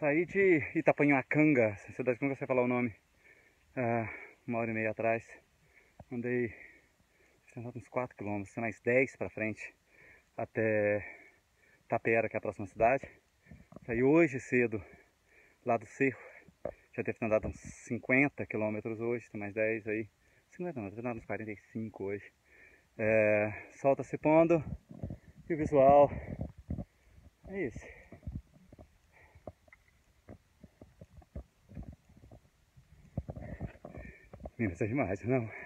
Saí de Itapanhuacanga, cidade que eu não sei falar o nome, 1h30 atrás. Andei uns 4 km, mais 10 para frente, até Tapera, que é a próxima cidade. Saí hoje cedo, lá do cerro. Já deve ter andado uns 50 km hoje, tem mais 10 aí. 50 não, deve ter andado uns 45 hoje. Sol tá se pondo e o visual é esse. Minas é demais, não?